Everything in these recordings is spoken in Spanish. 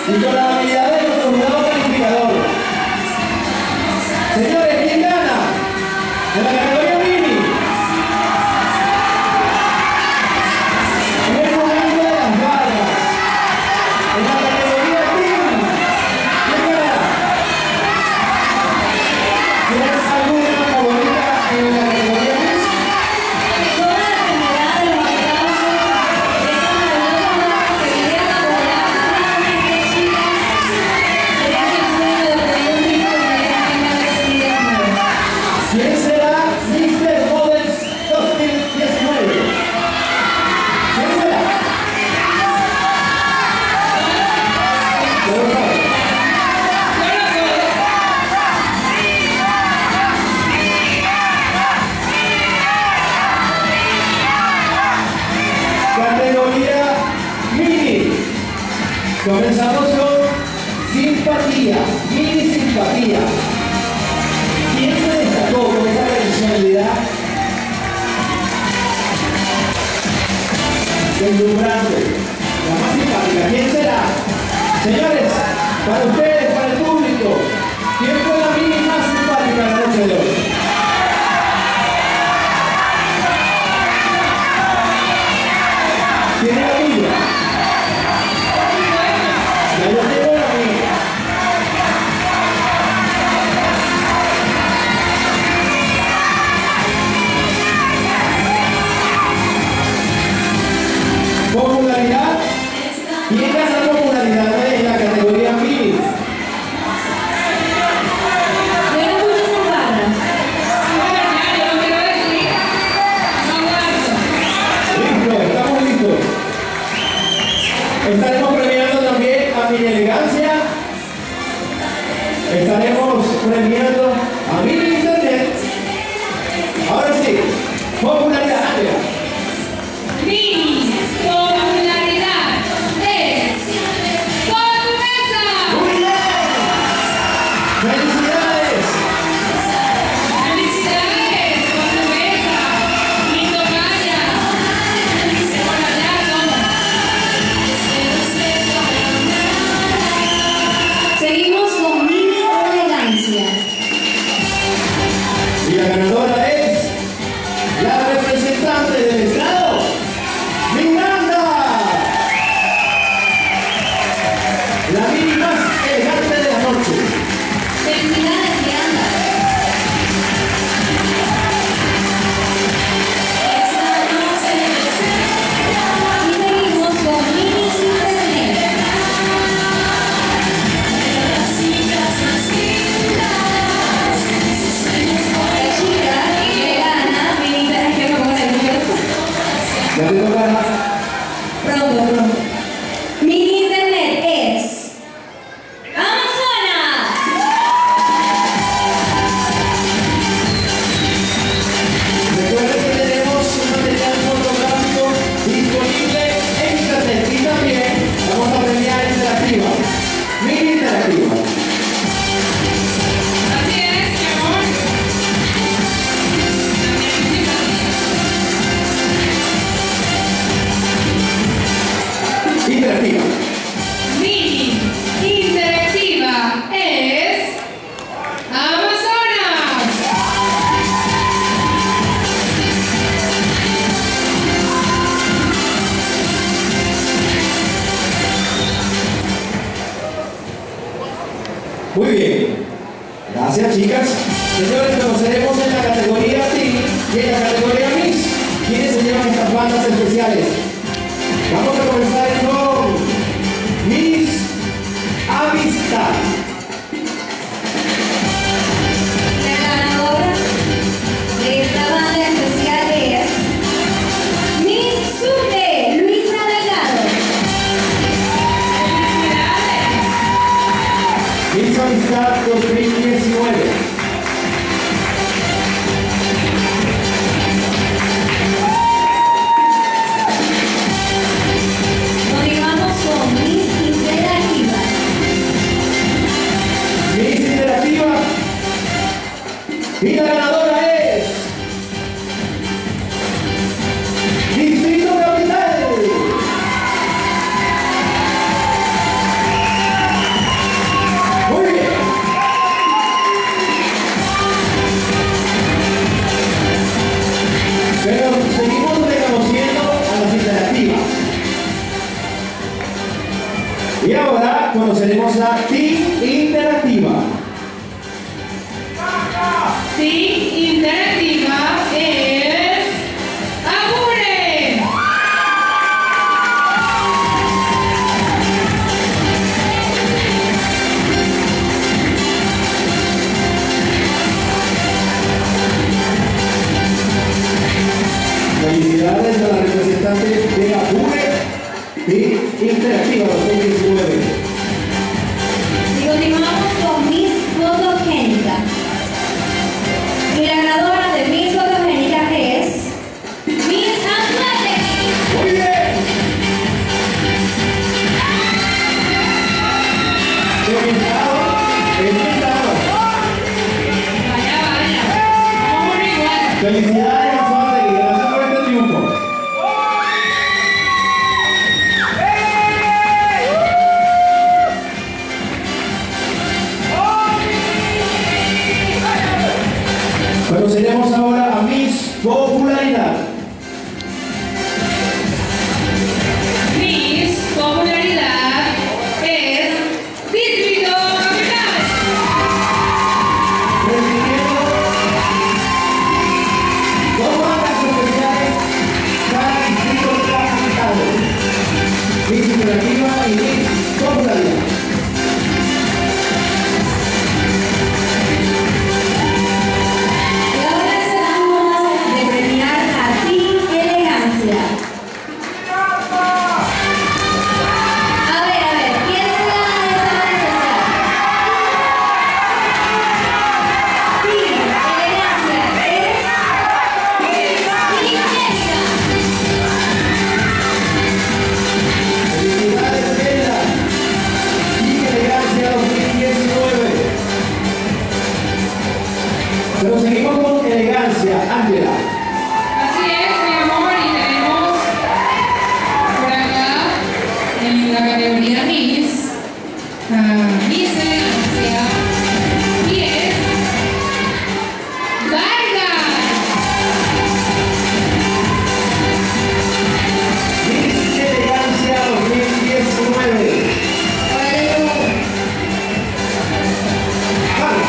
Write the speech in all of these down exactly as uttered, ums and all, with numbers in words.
y con la habilidad de nuestro jurado calificador. Señores, ¿quién gana? En la categoría mini. En el momento de las barras. En la categoría mini. ¿Quién gana? ¿Tienes alguna favorita en la categoría mini? Toda la comunidad de los aplausos de esta maravillosa barra que viene a apoyar claramente, chicas, sería el sueño de poder unir con ella en la dos mil diecinueve. ¿Quién será mister Models dos mil diecinueve? ¿Quién será? ¿Quién lo sabe? Categoría mini. Comenzamos con simpatía, mini simpatía. ¿Quién se destacó con esa personalidad deslumbrante, la más simpática? ¿Quién será? Señores, para ustedes, para el público, ¿quién fue la mini más simpática de la noche de hoy? ¿Quién es la tuya? Ya yo tengo la mía. Popularidad. ¿Quién gana popularidad en la categoría mini? Yo no escucho esas barras. Listo, estamos listos. Estaremos premiando también a Mini Elegancia. Estaremos premiando a Mini Internet. Ahora sí, popularidad, Andrea. Mi popularidad es Conversa. Muy bien. ¡Felicidades! Felicidades, Conversa. Lindo Calla. Bueno, ya somos. Seguimos con Mini Elegancia. Y la ganadora es la representante del estado, Miranda. La mini más elegante de la noche. Felicidades, Miranda. Y seguimos con Mini Internet. La chica que gana Mini Internet, que me pongo nerviosa. Ya te toca. Pronto, pronto. Mini Internet es Amazonas. Recuerden que tenemos un material fotográfico disponible en internet y también vamos a premiar interactiva. Mini interactiva. Así es, mi amor. Interactiva. Mini interactiva es Amazonas. Muy bien. Gracias, chicas. Señores, conoceremos en la categoría Teen y en la categoría Mix quiénes se llevan estas bandas especiales. Vamos a comenzar con Miss Amistad. La ganadora de esta banda especial es Miss Sute, Luisa Delgado. Miss Amistad dos mil diecinueve. Continuamos con Miss Interactiva. Miss Interactiva. Y la ganadora es Distrito Capital. conoceremos la Team Interactiva. Team Interactiva es Apure. Felicidades a la representante de Apure Team Interactiva dos mil diecinueve. Y continuamos con Miss Fotogénica. Y la ganadora de Miss Fotogénica es Miss Athletic. Muy bien. Invitado, invitado. Vaya, vaya. Vamos por igual. Felicidades a Athletic, gracias por este triunfo. Conoceremos ahora a Miss Popularidad. Miss Popularidad es Distrito Capital. Recibiendo dos bandas especiales para Distrito Capital. Miss Interactiva y Miss Popularidad. Y ahora es el turno de premiar a Team Elegancia. A ver, a ver, ¿quién se gana esta banda especial? Team Elegancia es Team Jessica. Felicidades, Bella. Y Elegancia dos mil diecinueve. Pero seguimos con Elegancia, Ángela. Así es, mi amor, y tenemos por acá en la categoría Miss, a Miss Elegancia, y es Vargas. Miss Elegancia dos mil diecinueve. Vamos.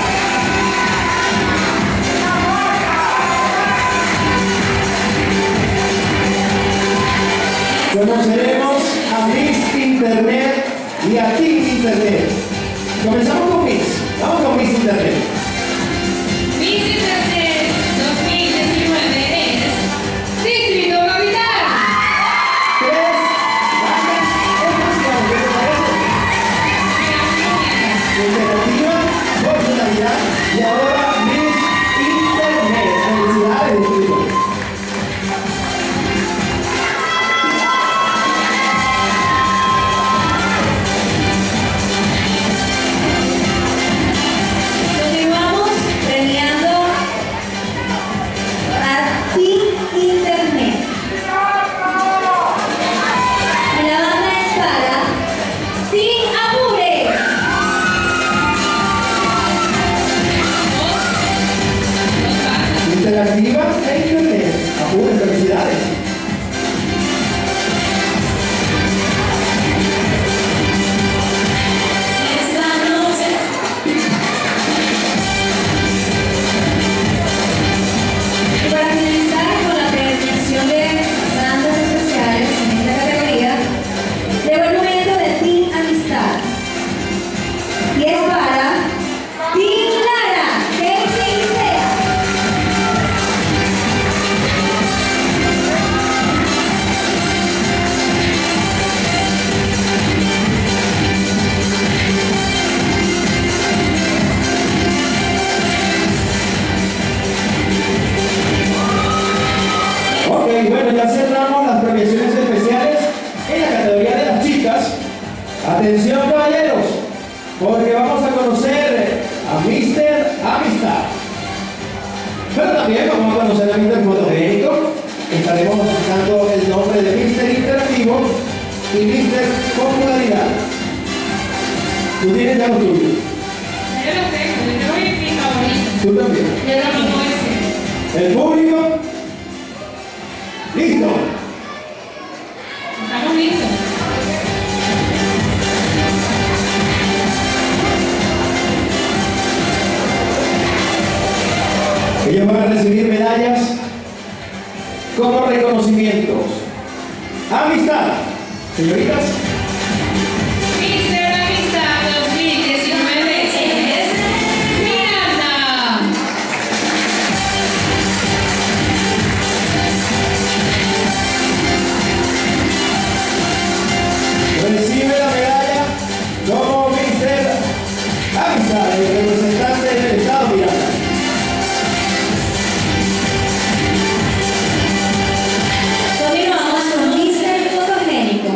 Conoceremos a Miss Internet y a Team Internet. Comenzamos con Miss. Vamos con Miss Internet. Miss Internet dos mil diecinueve es Distrito Capital. Tres bandas especiales. ¿Qué te parece? Interactiva, Popularidad y ahora Miss Internet. Felicidades, Distrito. Continuamos premiando a Team Internet. Y la banda es para Team Apure. Interactiva e Internet. Apure, felicidades. Esta noche. Y para finalizar con la premiación de bandas especiales en esta categoría, llegó el momento de Team Amistad. Y es para Team Lara, Daisy y Sea. Ok, bueno, ya cerramos las premiaciones especiales en la categoría de las chicas. Atención, caballeros, porque vamos a conocer a mister Amistad. Pero también vamos a conocer a mister Fotogénico. Estaremos dando el nombre de mister Interactivo y mister Popularidad. Tú tienes ya lo tuyo. Yo lo tengo, yo tengo mi mi favorito. Tú también. Yo lo mismo ese. El público. Listo. Estamos listos. reconocimientos. Amistad. Señoritas. Mister Amistad dos mil diecinueve es Miranda. Recibe la medalla como Mister Amistad, el representante del Estado Miranda. Continuamos con Mister Fotogénico.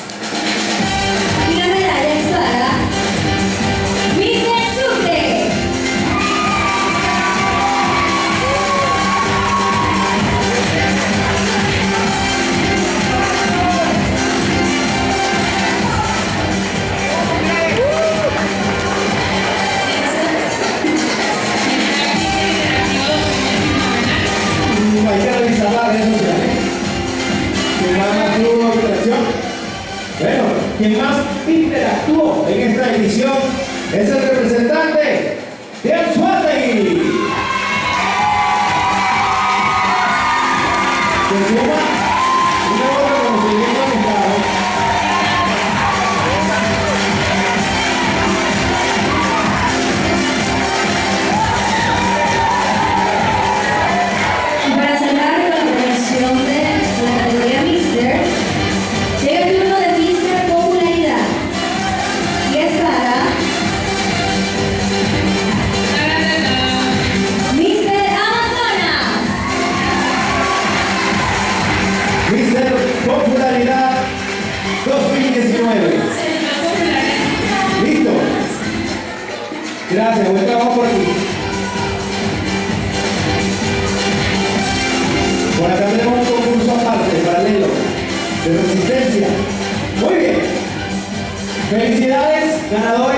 Y la medalla es para Mister Subte. Hay que revisar las redes sociales. ¿Quién más tuvo interacción? Bueno, quien más interactuó en esta edición es el representante de Anzoátegui. Se suma un nuevo reconocimiento al Estado. Y para cerrar con la premiación de la categoría Mister, llega el turno de Mister Popularidad. Y es para Mister Amazonas. Mister Popularidad dos mil diecinueve. ¿Listo? Gracias, buen trabajo por aquí. Por acá tenemos un concurso aparte, paralelo, de resistencia. Muy bien. Felicidades, ganadores.